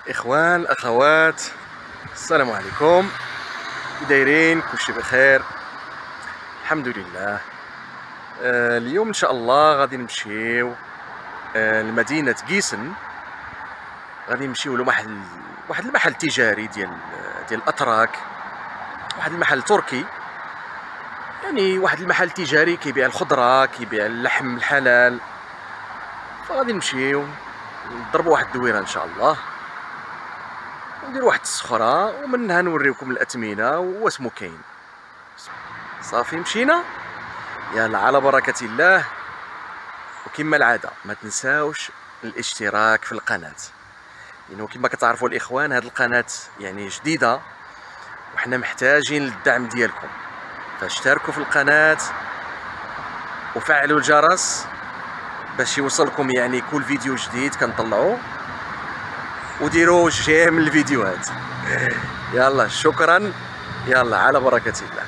اخوان اخوات، السلام عليكم. كي دايرين؟ كلشي بخير الحمد لله. اليوم ان شاء الله غادي نمشيو لمدينة قيسن. غادي نمشيو واحد المحل تجاري ديال الاتراك، واحد المحل تركي، يعني واحد المحل تجاري كيبيع الخضرة، كيبيع اللحم الحلال. فغادي نمشيو نضربوا واحد الدويره ان شاء الله، وندير واحد السخرة، ومنها نوريكم الأثمنة واسمو كاين. صافي مشينا، يلا على بركة الله. وكما العادة ما تنساوش الاشتراك في القناة، لأنه كما كتعرفوا الإخوان هاد القناة يعني جديدة وحنا محتاجين للدعم ديالكم، فاشتركوا في القناة وفعلوا الجرس باش يوصلكم يعني كل فيديو جديد كنطلعوه، وديروا جيم الفيديوهات. يلا شكرا، يلا على بركة الله.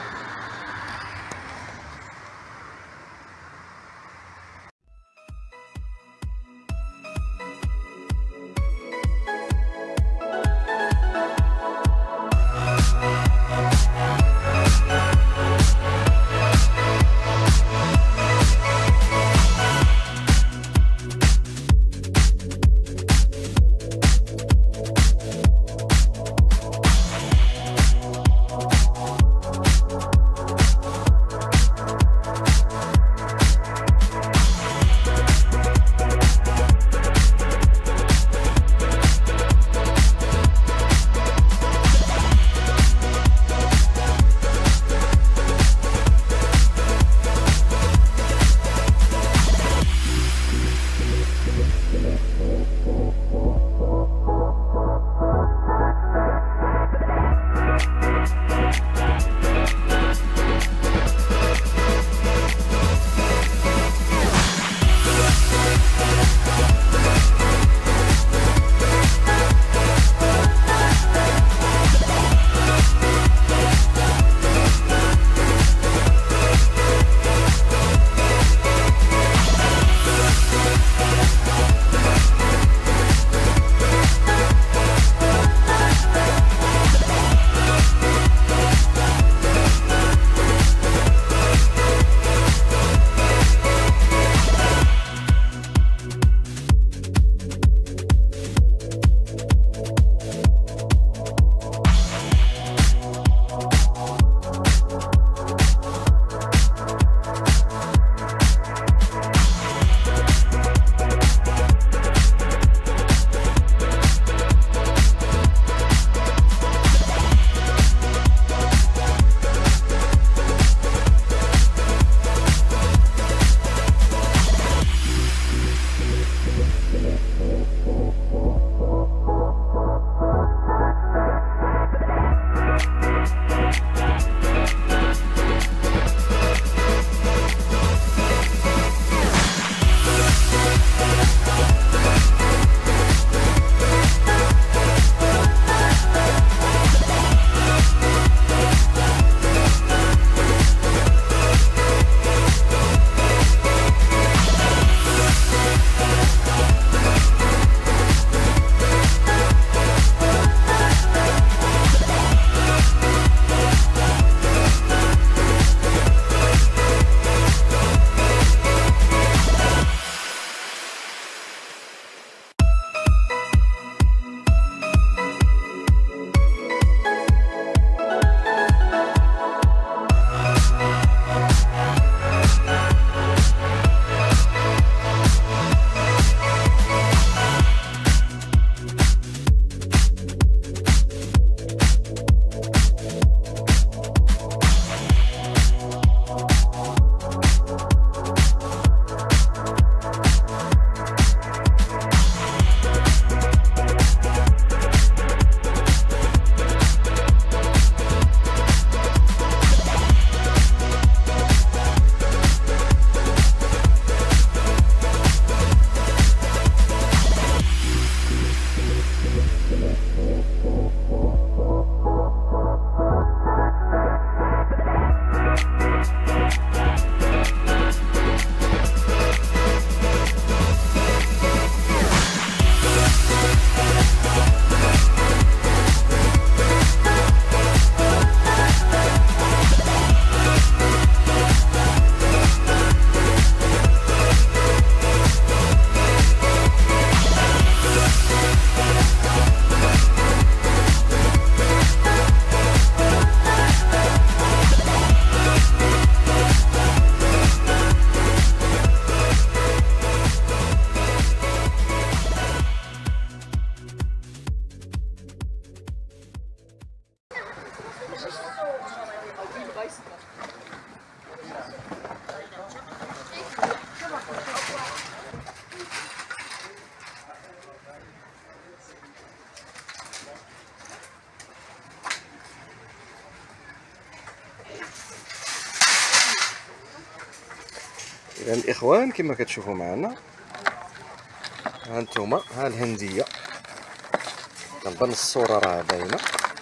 اذا الاخوان كما كتشوفوا معنا، ها انتم ها الهنديه، كنظن الصوره راه باينه،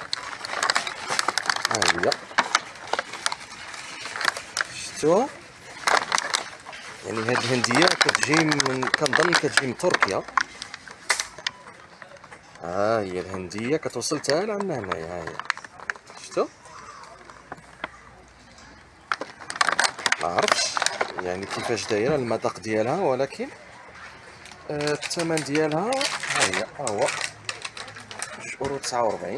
ها هي شفتوها. يعني هاد الهنديه كتجي من، كنظن كتجي من تركيا. ها هي الهنديه كتوصل حتى لعندنا هنايا، ها هي شفتو. ما عرفتش يعني كيفاش دايره المذاق ديالها، ولكن الثمن ديالها ها هي، ها هو 2.49€.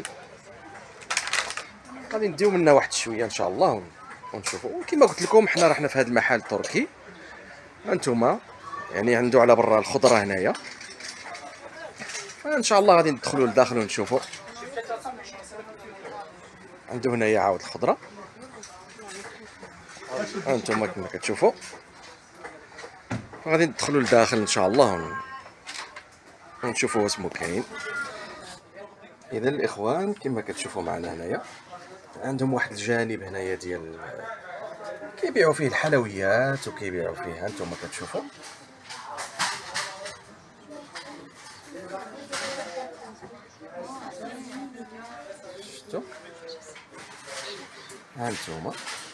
غادي نديو منها واحد شويه ان شاء الله ونشوفوا. وكما قلت لكم حنا رحنا في هذا المحل التركي، انتم يعني عنده على برا الخضره هنايا، فان شاء الله غادي ندخلوا لداخل ونشوفوا. عنده هنايا عاود الخضره، انتم كما كتشوفوا. غادي ندخلوا لداخل ان شاء الله ونشوفوا واسمو كاين. اذا الاخوان كما كتشوفوا معنا هنايا، عندهم واحد الجانب هنايا ديال كيبيعوا فيه الحلويات وكيبيعوا فيه، انتم كتشوفوا. شفتوا ها انتم،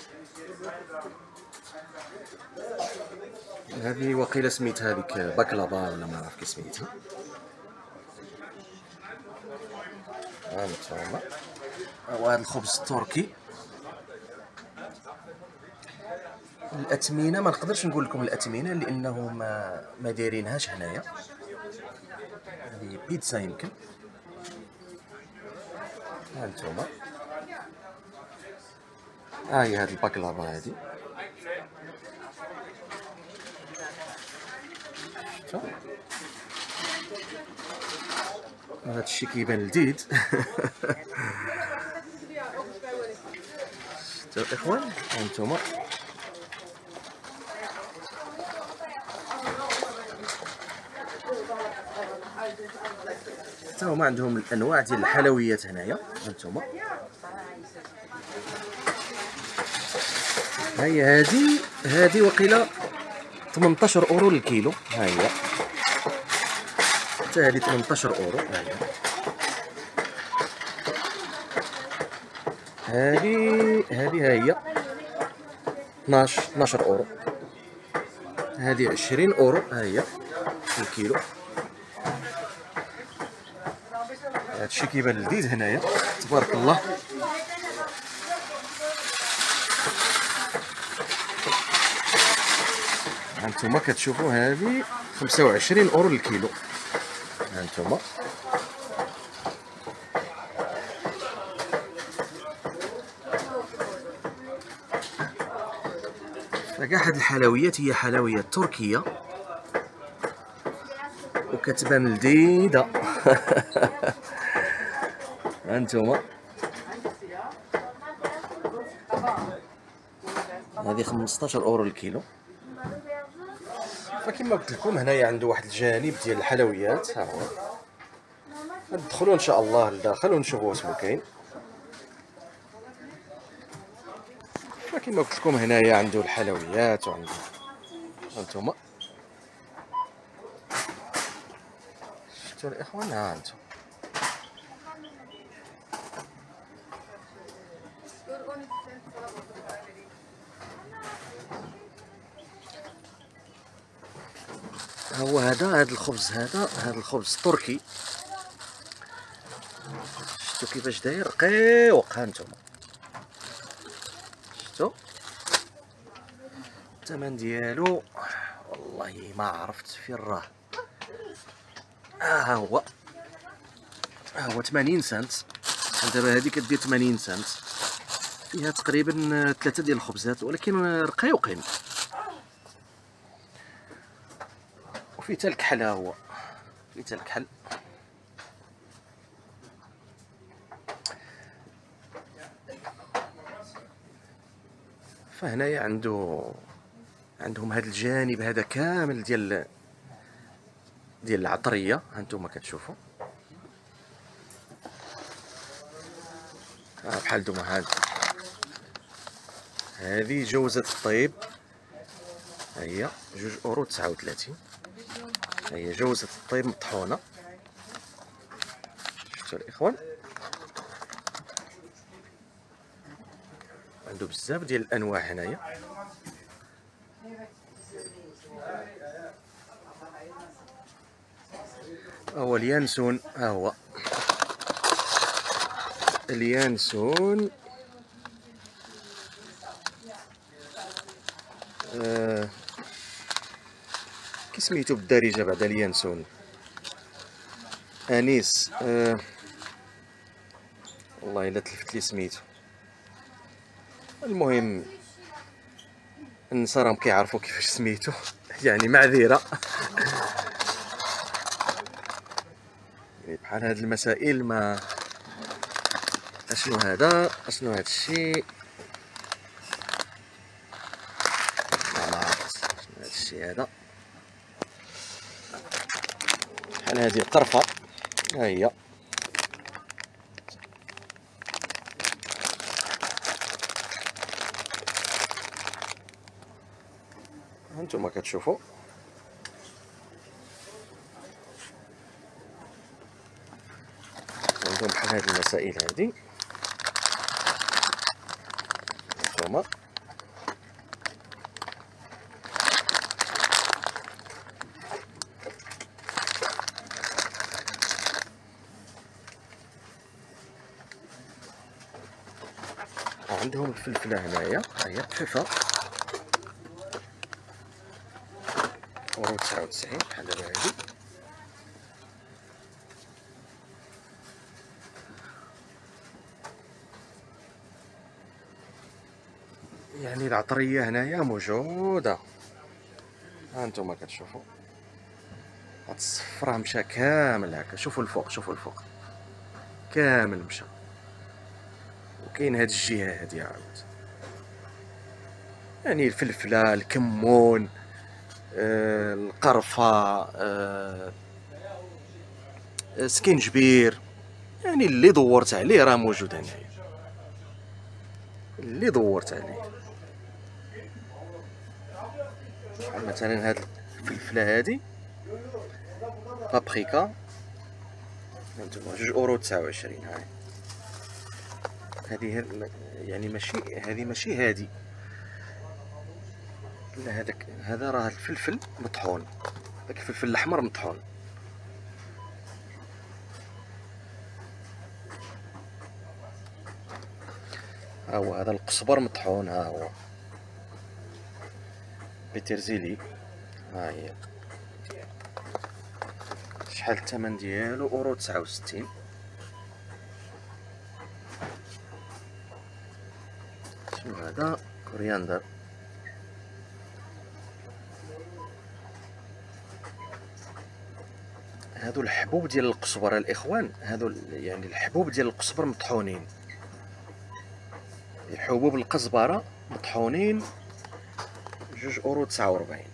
هذه وقيله سميت هذيك بكلافا ولا ما عرف كي سميتها. ها انتم، وهذا الخبز التركي. الاثمنه ما نقدرش نقول لكم الاثمنه لانه ما دايرينهاش هنايا. هذه بيتزا يمكن. ها انتم، ها هي هذه البكلافا هذه. شفتوا هذا الشيء كيبان لذيذ. شفتوا الاخوان ها انتم، حتى هما عندهم الانواع ديال الحلويات هنايا. هانتوما ها هي هذه وقيله 18€ للكيلو. ها هي حتى هذه 18€. ها هي هذه ها هي 12€. هذه 20€. ها هي الكيلو. هادشي كيبان لذيذ هنايا تبارك الله. هانتوما كتشوفوا هذه 25€ للكيلو. هانتوما فكاع هاد الحلويات هي حلويات تركية وكتبان لذيذة. هانتوما هذه 15€ للكيلو. فكما قلت لكم هنايا عنده واحد الجانب ديال الحلويات. ها هو ندخلوا ان شاء الله لداخل ونشوفوا واسمو كاين. فكما قلت لكم هنايا عنده الحلويات وعنده هانتوما. شفتوا الاخوان ها انتم. هو هذا الخبز، هذا الخبز التركي. شفتوا كيفاش داير رقيق. ها انتم شفتوا الثمن ديالو والله ما عرفت فين راه. ها هو 80 سنت. دابا هذه كدير 80 سنت، فيها تقريبا 3 ديال الخبزات ولكن رقيقين. وفي حتى الكحل، ها هو في حتى الكحل. فهنايا عندهم هذا الجانب هذا كامل ديال العطريه. هانتوما كتشوفوا بحال دوما هذه جوزة الطيب. ها هي 2 €39. ها هي جوزة الطيب مطحونة، شفتوا الاخوان، عنده بزاف ديال الانواع هنايا. هو اليانسون، ها هو اليانسون. كي سميتو بالدارجه بعد اليانسون؟ انيس. والله الا تلفت لي سميتو. المهم النسا راهم كيعرفوا كيفاش سميتو يعني معذره. يعني بحال هاد المسائل ما اشنو هذا، اشنو هاد الشيء، ما عرفت شنو هاد الشيء هذا. بحال هادي القرفه، ها هي هانتوما كتشوفوا. عندهم بحال هاد المسائل هادي هانتوما. عندهم الفلفله هنايا، ها هي الفلفله ورو 99 بحال دابا هادي. يعني العطريه هنايا موجوده، ها انتم كتشوفوا. هاد الصفرة مشى كامل هكا، شوفوا الفوق، شوفوا الفوق كامل مشى. وكاين هاد الجهه هادي عاود، يعني الفلفله، الكمون، القرفه، سكينجبير، يعني اللي دورت عليه راه موجود هنايا، اللي دورت عليه. بحال مثلا هاد الفلفله هادي بابريكا، هانتوما 2,29 €. هاي هادي يعني ماشي هادي، ماشي هادي، لا هذاك، هذا راه الفلفل مطحون، داك الفلفل الاحمر مطحون. ها هو هذا القزبر مطحون، ها هو بيترزيلي، ها هي. شحال الثمن ديالو؟ €69. شنو هذا؟ كورياندر. هادو الحبوب ديال القزبر الاخوان، هادو يعني الحبوب ديال القزبر مطحونين، حبوب القزبره مطحونين، 2,49 €.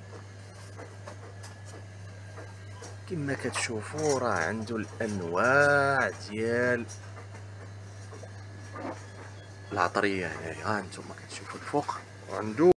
كما كتشوفوا راه عنده الانواع ديال العطريه هنايا، ها انتم كتشوفوا الفوق عنده